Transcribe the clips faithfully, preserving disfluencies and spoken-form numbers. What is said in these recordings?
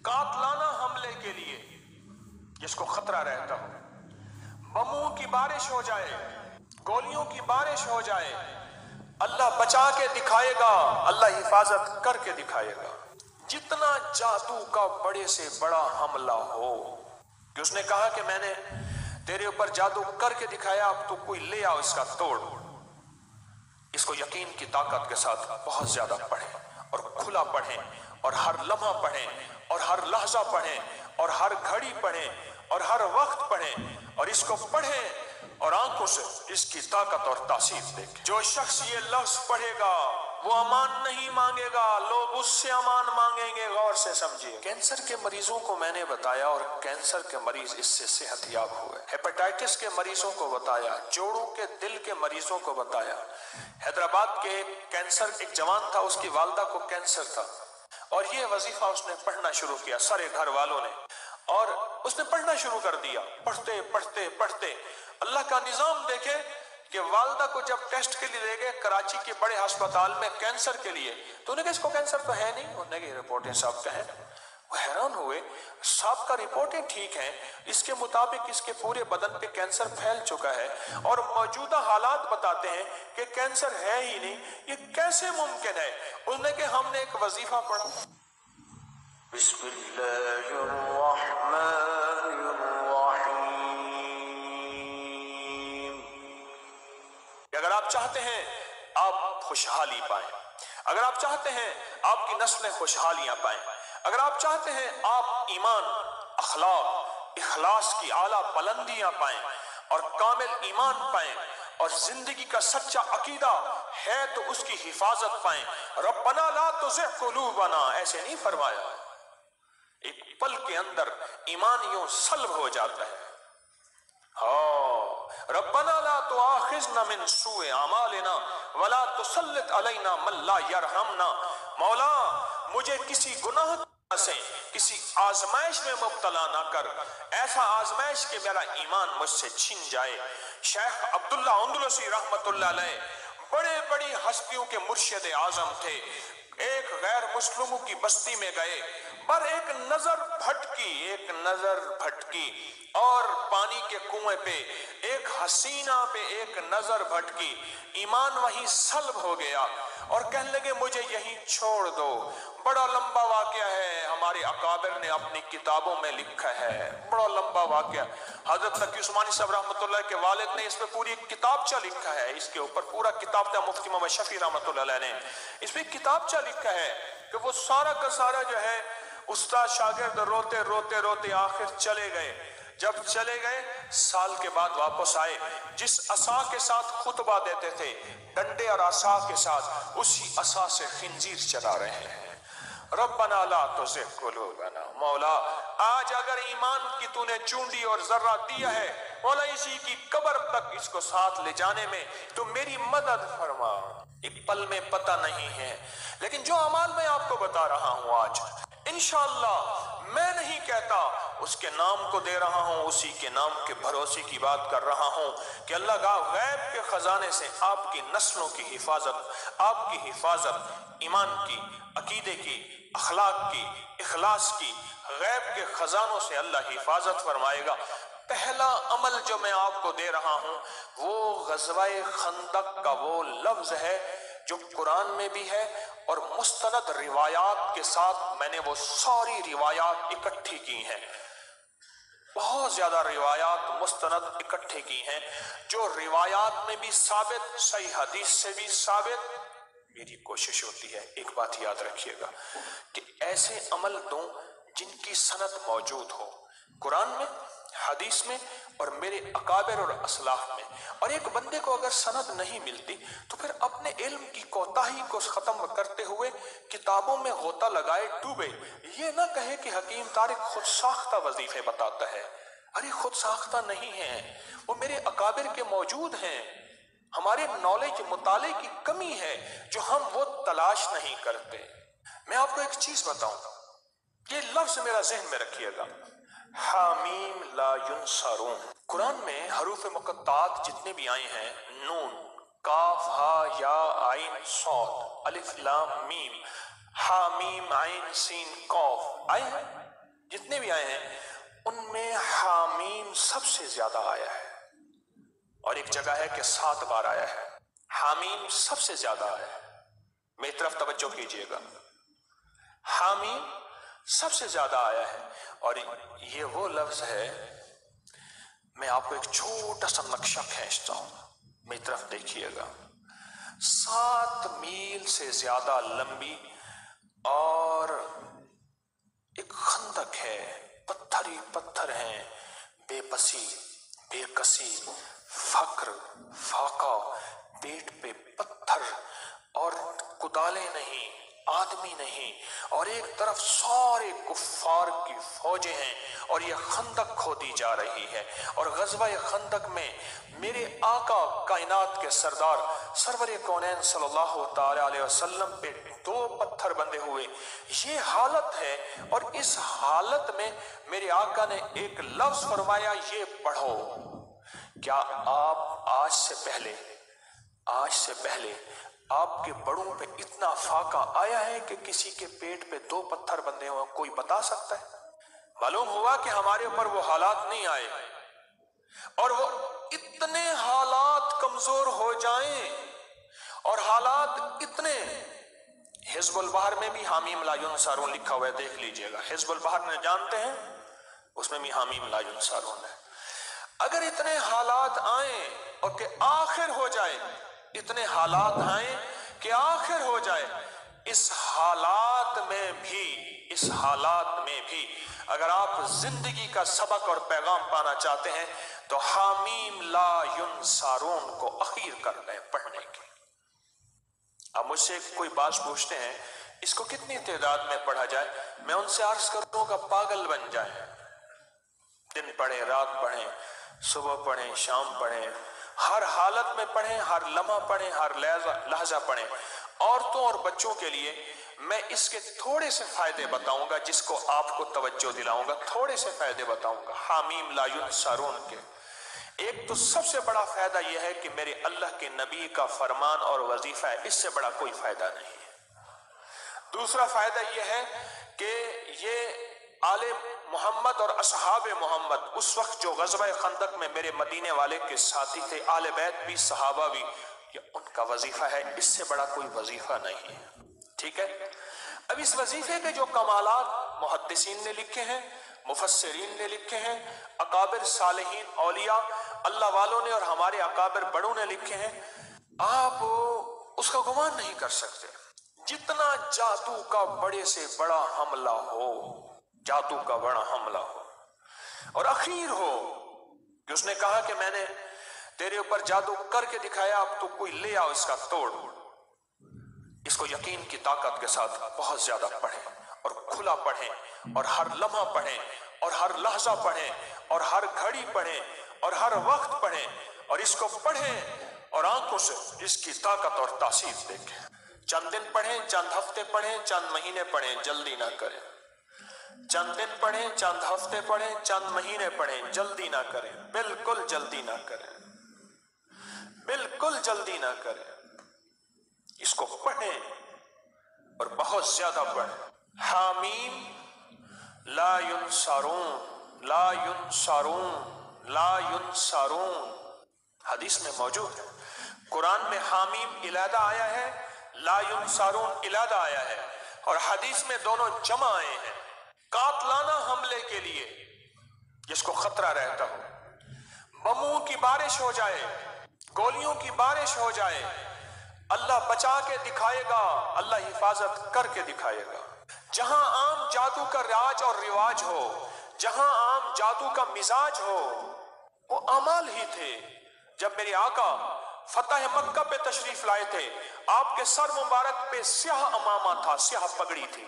قاتلانہ حملے کے لیے جس کو خطرہ رہتا ہو، بموں کی بارش ہو جائے، گولیوں کی بارش ہو جائے، اللہ بچا کے دکھائے گا، اللہ حفاظت کر کے دکھائے گا۔ جتنا جادو کا بڑے سے بڑا حملہ ہو کہ اس نے کہا کہ میں نے تیرے اوپر جادو کر کے دکھایا، اب تو کوئی لے آؤ اس کا توڑ، اس کو یقین کی طاقت کے ساتھ بہت زیادہ پڑھیں اور کھلا پڑھیں اور ہر لمحہ پڑھیں اور ہر لحظہ پڑھیں اور ہر گھڑی پڑھیں اور ہر وقت پڑھیں اور اس کو پڑھیں اور آنکھوں سے اس کی طاقت اور تاثیر دیکھیں۔ جو شخص یہ لفظ پڑھے گا وہ امان نہیں مانگے گا، لوگ اس سے امان مانگیں گے۔ غور سے سمجھیے، کینسر کے مریضوں کو میں نے بتایا اور کینسر کے مریض اس سے صحت یاب ہوئے، ہیپاٹائٹس کے مریضوں کو بتایا، جوڑوں کے دل کے مریضوں کو بتایا۔ حیدرآباد کے کینسر ایک جوان تھا، اس کی والدہ کو کینسر تھا اور یہ وظیفہ اس نے پڑھنا شروع کیا، سارے گھر والوں نے، اور اس نے پڑھنا شروع کر دیا۔ پڑھتے پڑھتے پڑھتے اللہ کا نظام دیکھے کہ والدہ کو جب ٹیسٹ کے لیے لے گئے کراچی کے بڑے ہسپتال میں کینسر کے لیے، تو انہیں کہ اس کو کینسر تو ہے نہیں، انہوں نے کہ رپورٹیں صاحب کا ہے۔ وہ حیران ہوئے، صاحب کا رپورٹیں ٹھیک ہیں، اس کے مطابق اس کے پورے بدن پہ کینسر پھیل چکا ہے اور موجودہ حالات بتاتے ہیں کہ کینسر ہے ہی نہیں، یہ کیسے ممکن ہے؟ انہوں نے کہ ہم نے ایک وظیفہ پڑھا، بسم اللہ الرحمن الرحیم، اگر آپ چاہتے ہیں آپ خوشحالی پائیں، اگر آپ چاہتے ہیں آپ کی نسلیں خوشحالیاں پائیں، اگر آپ چاہتے ہیں آپ ایمان، اخلاق، اخلاص کی اعلیٰ بلندیاں پائیں اور کامل ایمان پائیں اور زندگی کا سچا عقیدہ ہے تو اس کی حفاظت پائیں، ربنا لا تزغ قلوبنا ایسے نہیں فرمایا، ایک پل کے اندر ایمان یوں سلب ہو جاتا ہے۔ ربنا لا تؤاخذنا من سوء اعمالنا ولا تسلط علینا من لا یرحمنا، مولا مجھے کسی گناہ سے کسی آزمائش میں مبتلا نہ کر، ایسا آزمائش کہ میرا ایمان مجھ سے چھن جائے۔ شیخ عبداللہ اندلسی رحمت اللہ علیہ بڑے بڑی ہستیوں کے مرشد اعظم تھے، ایک غیر مسلموں کی بستی میں گئے، پر ایک نظر بھٹکی ایک نظر بھٹکی اور پانی کے کنویں پہ ایک حسینہ پہ ایک نظر بھٹکی، ایمان وہیں سلب ہو گیا اور کہنے لگے مجھے یہیں چھوڑ دو۔ بڑا لمبا واقعہ ہے، ہمارے اکابر نے اپنی کتابوں میں لکھا ہے، بڑا لمبا واقعہ۔ حضرت تقی عثمانی صاحب رحمۃ اللہ کے والد نے اس پہ پوری کتابچہ لکھا ہے، اس کے اوپر پورا کتابچہ مفتی محمد شفیع رحمۃ اللہ علیہ نے اس پہ کتابچہ لکھا ہے کہ وہ سارا کا سارا جو ہے استاد شاگرد روتے روتے روتے آخر چلے گئے۔ جب چلے گئے سال کے بعد واپس آئے، جس عصا کے ساتھ خطبہ دیتے تھے ڈنڈے اور عصا کے ساتھ اسی عصا سے خنزیر چلا رہے ہیں۔ ربنا لا تزغ قلوبنا، مولا آج اگر ایمان کی تو نے چونڈی اور ذرہ دیا ہے، مولا اسی کی قبر تک اس کو ساتھ لے جانے میں تو میری مدد فرما۔ ایک پل میں پتہ نہیں ہے، لیکن جو اعمال میں آپ کو بتا رہا ہوں آج انشاءاللہ، میں نہیں کہتا، اس کے نام کو دے رہا ہوں، اسی کے نام کے بھروسے کی بات کر رہا ہوں کہ اللہ کا غیب کے خزانے سے آپ کی نسلوں کی حفاظت، آپ کی حفاظت، ایمان کی، عقیدے کی، اخلاق کی، اخلاص کی، غیب کے خزانوں سے اللہ حفاظت فرمائے گا۔ پہلا عمل جو میں آپ کو دے رہا ہوں وہ غزوہ خندق کا وہ لفظ ہے جو قرآن میں بھی ہے اور مستند روایات کے ساتھ میں نے وہ ساری روایات اکٹھی کی ہیں، بہت زیادہ روایات مستند اکٹھے کی ہیں، جو روایات میں بھی ثابت، صحیح حدیث سے بھی ثابت۔ میری کوشش ہوتی ہے ایک بات یاد رکھیے گا کہ ایسے عمل دوں جن کی سند موجود ہو قرآن میں، حدیث میں اور میرے اکابر اور اسلاف میں، اور ایک بندے کو اگر سند نہیں ملتی تو پھر اپنے علم کی کوتاہی کو ختم کرتے ہوئے کتابوں میں غوطہ لگائے ڈوبے، یہ نہ کہے کہ حکیم طارق خود ساختہ وظیفے بتاتا ہے۔ ارے خود ساختہ نہیں ہیں، وہ میرے اکابر کے موجود ہیں، ہمارے نالج مطالعے کی کمی ہے جو ہم وہ تلاش نہیں کرتے۔ میں آپ کو ایک چیز بتاؤں، یہ لفظ میرا ذہن میں رکھیے گا، حامیم لا ینصرون۔ قرآن میں حروف مقطعات جتنے بھی آئے ہیں، نون، کاف، ہا، یا، عین، صاد، الف، لام، میم، حامیم، عین، سین، قاف، آئے ہیں؟ جتنے بھی آئے ہیں ان میں حامیم سب سے زیادہ آیا ہے، اور ایک جگہ ہے کہ سات بار آیا ہے۔ حامیم سب سے زیادہ آیا ہے، میری طرف توجہ کیجئے گا، حامیم سب سے زیادہ آیا ہے۔ اور یہ وہ لفظ ہے، میں آپ کو ایک چھوٹا سا نقشہ کھینچتا ہوں، میری طرف دیکھیے گا، سات میل سے زیادہ لمبی اور ایک خندق ہے، پتھر ہی پتھر ہیں، بے بسی، بے کسی، فقر، فاقہ، پیٹ پہ پتھر اور کدالیں نہیں، آدمی نہیں، اور ایک طرف سارے کفار کی فوجیں ہیں، اور یہ خندق کھودی جا رہی ہے۔ اور غزوہ خندق میں میرے آقا کائنات کے سردار سرور کونین صلی اللہ تعالی علیہ وسلم پہ دو پتھر بندے ہوئے، یہ حالت ہے۔ اور اس حالت میں میرے آقا نے ایک لفظ فرمایا، یہ پڑھو۔ کیا آپ آج سے پہلے آج سے پہلے آپ کے بڑوں پہ اتنا فاقہ آیا ہے کہ کسی کے پیٹ پہ دو پتھر بندے ہوں؟ کوئی بتا سکتا ہے؟ معلوم ہوا کہ ہمارے اوپر وہ حالات نہیں آئے، اور وہ اتنے حالات کمزور ہو جائیں اور حالات اتنے، حزب البحر میں بھی حامیم لا ینصرون لکھا ہوا ہے، دیکھ لیجئے گا، حزب البحر نے جانتے ہیں، اس میں بھی حامیم لا ینصرون ہے۔ اگر اتنے حالات آئیں اور کہ آخر ہو جائے، اتنے حالات آئیں کہ آخر ہو جائے، اس حالات میں بھی اس حالات میں بھی اگر آپ زندگی کا سبق اور پیغام پانا چاہتے ہیں تو حامیم لا ینصرون کو اخیر کر لیں پڑھنے کی۔ اب مجھ سے کوئی بات پوچھتے ہیں اس کو کتنی تعداد میں پڑھا جائے، میں ان سے عرض کروں گا پاگل بن جائیں، دن پڑھیں، رات پڑھیں، صبح پڑھیں، شام پڑھیں، ہر حالت میں پڑھیں، ہر لمحہ پڑھیں، ہر لحظہ پڑھیں۔ عورتوں اور بچوں کے لیے میں اس کے تھوڑے سے فائدے بتاؤں گا، جس کو آپ کو توجہ دلاؤں گا، تھوڑے سے فائدے بتاؤں گا حامیم لا ینصرون کے۔ ایک تو سب سے بڑا فائدہ یہ ہے کہ میرے اللہ کے نبی کا فرمان اور وظیفہ ہے، اس سے بڑا کوئی فائدہ نہیں ہے۔ دوسرا فائدہ یہ ہے کہ یہ آل محمد اور اصحاب محمد اس وقت جو غزوہ خندق میں میرے مدینے والے کے ساتھی تھے، آل بیت بھی، صحابہ بھی، یہ ان کا وظیفہ ہے، اس سے بڑا کوئی وظیفہ نہیں ہے۔ ٹھیک ہے؟ اب اس وظیفے کے جو کمالات محدثین نے لکھے ہیں، مفسرین نے لکھے ہیں، اکابر صالحین اولیاء اللہ والوں نے اور ہمارے اکابر بڑوں نے لکھے ہیں، آپ اس کا گمان نہیں کر سکتے۔ جتنا جادو کا بڑے سے بڑا حملہ ہو، جادو کا بڑا حملہ ہو، اور اخیر ہو کہ اس نے کہا کہ میں نے تیرے اوپر جادو کر کے دکھایا، اب تو کوئی لے آؤ اس کا توڑ، اس کو یقین کی طاقت کے ساتھ بہت زیادہ پڑھیں اور کھلا پڑھیں اور ہر لمحہ پڑھیں اور ہر لحظہ پڑھیں اور ہر گھڑی پڑھیں اور ہر وقت پڑھیں، اور اس کو پڑھیں اور آنکھوں سے اس کی طاقت اور تاثیر دیکھیں۔ چند دن پڑھیں، چند ہفتے پڑھیں، چند مہینے پڑھیں، جلدی نہ کریں۔ چند دن پڑھیں، چند ہفتے پڑھیں، چند مہینے پڑھیں، جلدی نہ کریں، بالکل جلدی نہ کریں، بالکل جلدی نہ کریں۔ اس کو پڑھیں اور بہت زیادہ پڑھیں۔ حامیم لا ینصرون، لا ینصرون، لا ینصرون، حدیث میں موجود ہے۔ قرآن میں حامیم علیحدہ آیا ہے، لا ینصرون علیحدہ آیا ہے، اور حدیث میں دونوں جمع آئے ہیں۔ قاتلانہ حملے کے لیے جس کو خطرہ رہتا ہو، بموں کی بارش ہو جائے، گولیوں کی بارش ہو جائے، اللہ بچا کے دکھائے گا، اللہ حفاظت کر کے دکھائے گا۔ جہاں عام جادو کا راج اور رواج ہو، جہاں عام جادو کا مزاج ہو، وہ اعمال ہی تھے۔ جب میرے آقا فتح مکہ پہ تشریف لائے تھے، آپ کے سر مبارک پہ سیاہ امامہ تھا، سیاہ پگڑی تھی۔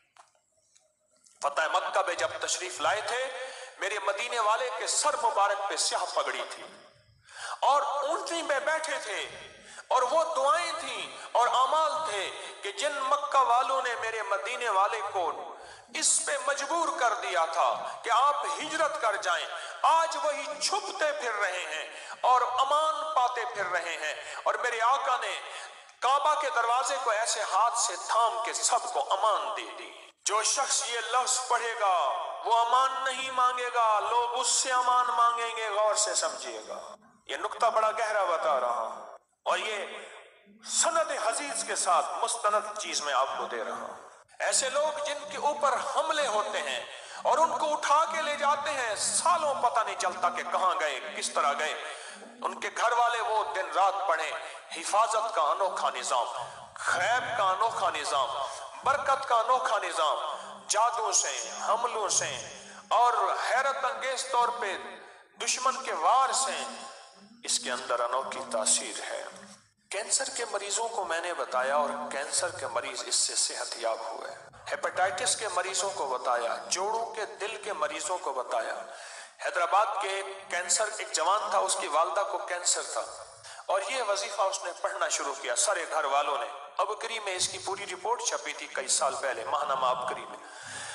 فتح مکہ پہ جب تشریف لائے تھے، میرے مدینے والے کے سر مبارک پہ سیاہ پگڑی تھی، اور اونٹنی پہ بیٹھے تھے، اور وہ دعائیں تھیں اور اعمال تھے کہ جن مکہ والوں نے میرے مدینے والے کو اس پہ مجبور کر دیا تھا کہ آپ ہجرت کر جائیں، آج وہی چھپتے پھر رہے ہیں اور امان پاتے پھر رہے ہیں۔ اور میرے آقا نے काबा के दरवाजे को ऐसे हाथ से थाम के सबको अमान दे दी। जो शख्स ये लफ्ज पढ़ेगा वो अमान नहीं मांगेगा, लोग उससे अमान मांगेंगे। गौर से समझिएगा, ये नुक्ता बड़ा गहरा बता रहा हूं और ये सनद हजीज के साथ मुस्तनद चीज में आपको दे रहा हूं। ऐसे लोग जिनके ऊपर हमले होते हैं और उनको उठा के ले जाते हैं, सालों पता नहीं चलता कि कहां गए, किस तरह गए। उनके घर वाले वो दिन रात पढ़े, हिफाजत का अनोखा निजाम, खैब का अनोखा निजाम, बरकत का अनोखा निजाम, जादू से, हमलों से और हैरत अंगेज तौर पे दुश्मन के वार से इसके अंदर अनोखी तासीर है। कैंसर के मरीजों को मैंने बताया और कैंसर के मरीज इससे सेहतयाब हुए। हेपेटाइटिस के मरीजों को बताया, जोड़ों के दिल के मरीजों को बताया। हैदराबाद के कैंसर एक जवान था, उसकी वालदा को कैंसर था और ये वजीफा उसने पढ़ना शुरू किया सारे घर वालों ने। अबकरी में इसकी पूरी रिपोर्ट छपी थी कई साल पहले, माहनामा अबकरी में,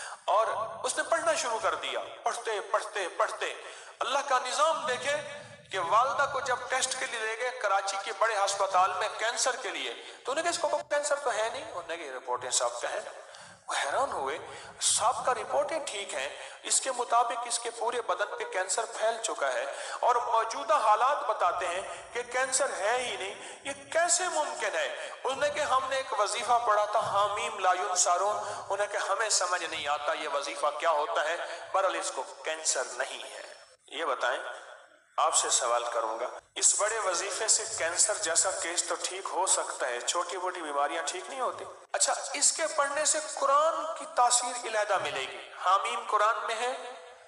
और उसने पढ़ना शुरू कर दिया। पढ़ते पढ़ते पढ़ते अल्लाह का निजाम देखे कि वालदा को जब टेस्ट के लिए ले गए कराची के बड़े अस्पताल में कैंसर के लिए, तो उन्हें इसको कैंसर तो है नहीं, उन्हें रिपोर्टें साहब का है। वो हैरान हुए, साहब का रिपोर्टें ठीक हैं, इसके मुताबिक इसके पूरे बदन पे कैंसर फैल चुका है और मौजूदा हालात बताते हैं कि कैंसर है ही नहीं, ये कैसे मुमकिन है। उन्होंने कि हमने एक वजीफा पढ़ा था, हामीम ला युनसारून, उन्हें कि हमें समझ नहीं आता ये वजीफा क्या होता है, बहरहाल इसको कैंसर नहीं है। ये बताएं, आपसे सवाल करूंगा, इस बड़े वजीफे से कैंसर जैसा केस तो ठीक हो सकता है, छोटी मोटी बीमारियां ठीक नहीं होती। अच्छा, इसके पढ़ने से कुरान की तासीर इलादा मिलेगी। हामीम कुरान में है,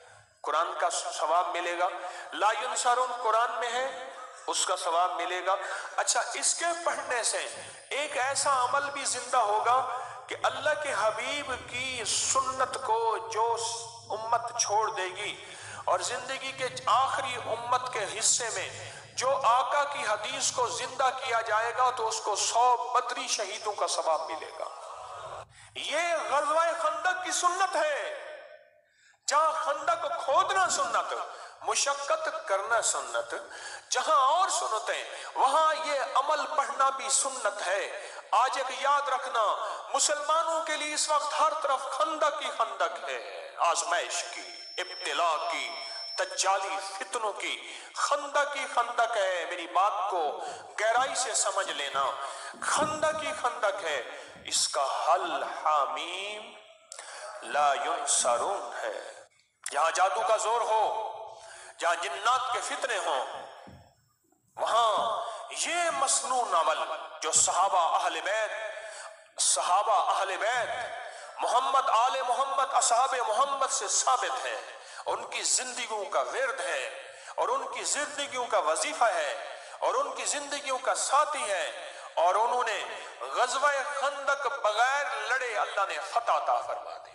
कुरान का सवाब मिलेगा। ला युनसारून कुरान में है, उसका सवाब मिलेगा। अच्छा, इसके पढ़ने से एक ऐसा अमल भी जिंदा होगा कि अल्लाह के हबीब की सुन्नत को जो उम्मत छोड़ देगी और जिंदगी के आखिरी उम्मत के हिस्से में जो आका की हदीस को जिंदा किया जाएगा तो उसको सौ बदरी शहीदों का सवाब मिलेगा। ये गज़वा खंदक की सुन्नत है। जहां खंदक खोदना सुन्नत, मुशक्कत करना सुन्नत, जहां और सुन्नतें, वहां ये अमल पढ़ना भी सुन्नत है। आज एक याद रखना, मुसलमानों के लिए इस वक्त हर तरफ खंदक ही खंदक है, आजमाइश की, इब्तिला की, तज्जाली फितनों की, खंदक ही खंदक है। मेरी बात को गहराई से समझ लेना, खंदक ही खंदक है। इसका हल हामीम ला युनसरून है। जहां जादू का जोर हो, जहां जिन्नात के फितने हो, वहां ये मसनून अमल जो सहाबा अहले बैत सहाबा अहले बैत मोहम्मद आले मोहम्मद असहाबे मोहम्मद से साबित है, उनकी जिंदगियों का विर्द है और उनकी जिंदगियों का वजीफा है और उनकी जिंदगियों का साथी है। और उन्होंने गज़वा खंदक बगैर लड़े अल्लाह ने फतह अता फरमा दी।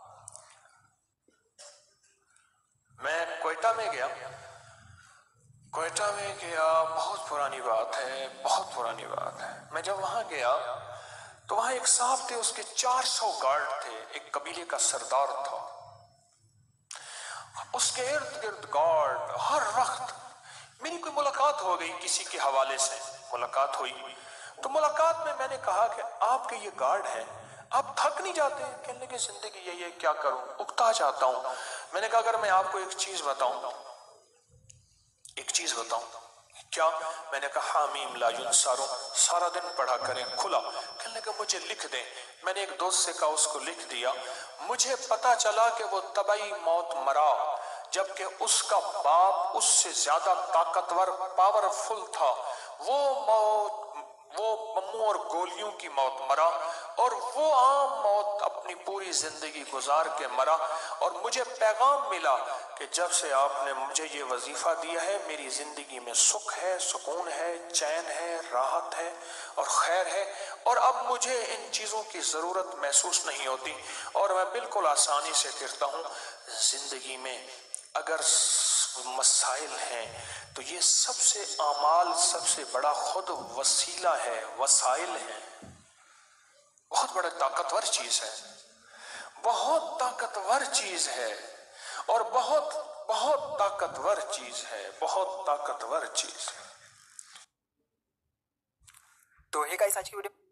मैं कोयटा में गया कोयटा में गया बहुत पुरानी बात है, बहुत पुरानी बात है। मैं जब वहां गया तो वहां एक साहब थे, उसके चार सौ गार्ड थे, एक कबीले का सरदार था, उसके इर्द गिर्द गार्ड। हर वक्त मेरी कोई मुलाकात हो गई, किसी के हवाले से मुलाकात हुई, तो मुलाकात में मैंने कहा कि आपके ये गार्ड हैं, आप थक नहीं जाते? कहने लगे जिंदगी यही है, क्या करूं, उकता जाता हूं। मैंने कहा अगर मैं आपको एक चीज बताऊं, एक चीज बताऊं। क्या? मैंने कहा हामीम ला युनसारून सारा दिन पढ़ा करें, खुला। कहने लगा मुझे लिख दें। मैंने एक दोस्त से कहा, उसको लिख दिया। मुझे पता चला कि वो तबाही मौत मरा, जबकि उसका बाप उससे ज्यादा ताकतवर पावरफुल था। वो मौत, वो बमों और गोलियों की मौत मरा और वो आम मौत अपनी पूरी जिंदगी गुजार के मरा। और मुझे पैगाम मिला कि जब से आपने मुझे ये वजीफा दिया है, मेरी जिंदगी में सुख है, सुकून है, चैन है, राहत है और खैर है, और अब मुझे इन चीजों की जरूरत महसूस नहीं होती और मैं बिल्कुल आसानी से फिरता हूँ। जिंदगी में अगर मसाइल हैं तो ये सबसे आमाल सबसे बड़ा खुद वसीला है, वसाइल है। बहुत बड़ा ताकतवर चीज है, बहुत ताकतवर चीज है और बहुत बहुत ताकतवर चीज है, बहुत ताकतवर चीज है। تو ہے گائس آج کی ویڈیو